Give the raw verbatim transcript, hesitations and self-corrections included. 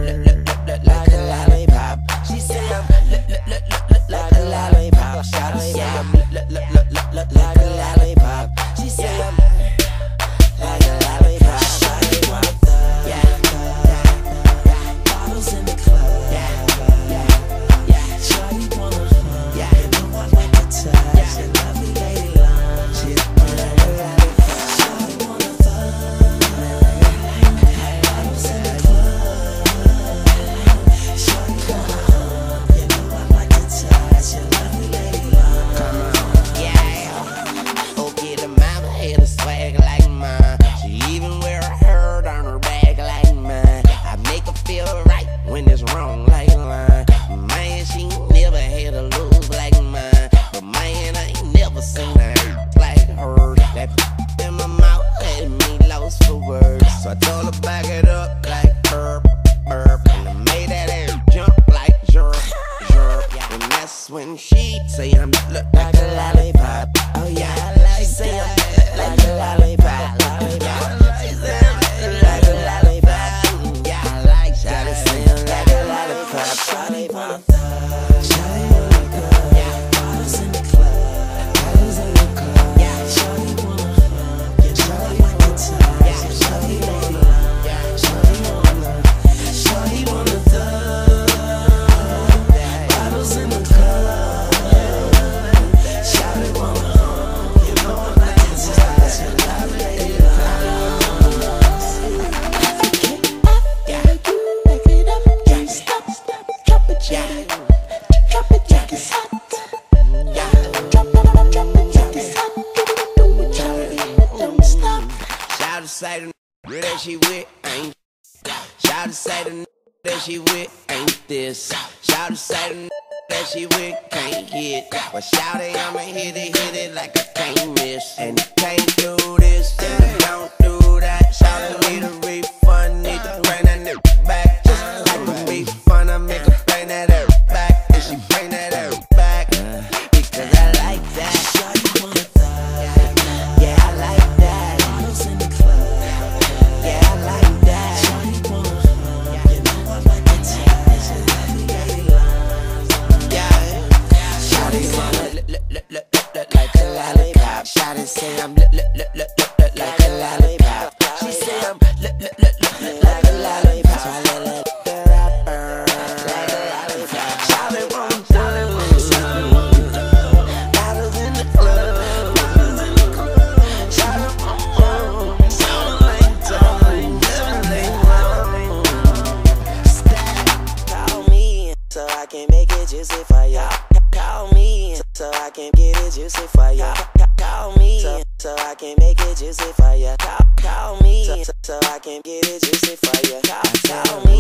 like a lollipop. She say I'm like a lollipop. Shawty say I'm like a lollipop. She say I'm like a lollipop. Shawty want a thug. Yeah, bottles in the club. Yeah, yeah, shawty want a hug. Yeah, you know I like to touch. She lovely lady long. She's like a lollipop. Shawty want a thug. Bottles in the club. Shawty want a hug. You know I like to touch. She lovely lady long. Come on, yeah. Okay, the mama had a swag like mine. She even wear a herd on her back like mine. I make her feel right when it's wrong like line. Man, she never had a lose like mine. But man, I ain't never seen a hurt like her. That in my mouth had me lost for words. So I told her back it up like herb, herb. And I made that ass jump like jerk, jerk. And that's when she say I'm look like a lollipop. Oh yeah, I like she say I'm like a lollipop, lollipop. She say I'm like a lollipop. Yeah, I like Shawty say I'm like a lollipop. Shawty want a thug. Shawty want a thug. Yeah, bottles in the club. Bottles in the club. Yeah, Shawty want a hug. Yeah, Shawty want a touch. Yeah, Shawty want a love. Yeah, Shawty want a love. Shawty want a thug. Bottles in the club. Shawty want a hug. You know I like to touch. You love it, you back it up, don't stop, drop it, jack, drop it, jack is hot. Yeah, drop it, drop it, jack is hot. Do it, drop it, don't stop. Shawty say the that she with ain't. Shawty say the that she with ain't this. Shawty say the that she with can't hit. But shawty I'ma hit it, hit it like I can't miss. And you can't do this, and you don't do that. Shawty need a refund, need to bring that nigga back. Just like a refund, I make her bring that ass back. And she bring that ass back, because I like that. Shawty want a thug. Yeah, I like that. Bottles in the club. Yeah, I like that. Shawty want a hug. You know I like to touch. She lovely lady long. Yeah, shawty want a look, look, look, look, look like a lollipop. Shawty say I'm look, look, look, look, look like a lollipop. She say I'm look, look, look, look like a lollipop. So I let her look the rapper like a lollipop. Shawty want a thug. Bottles in the club. Shawty want a sound like time, never late long. Stop, call me so I can make it juicy for ya. Call me so I can get it juicy for ya. Call me so, so I can make it juicy for ya. Call, call me so, so I can get it juicy for ya. Call, call me.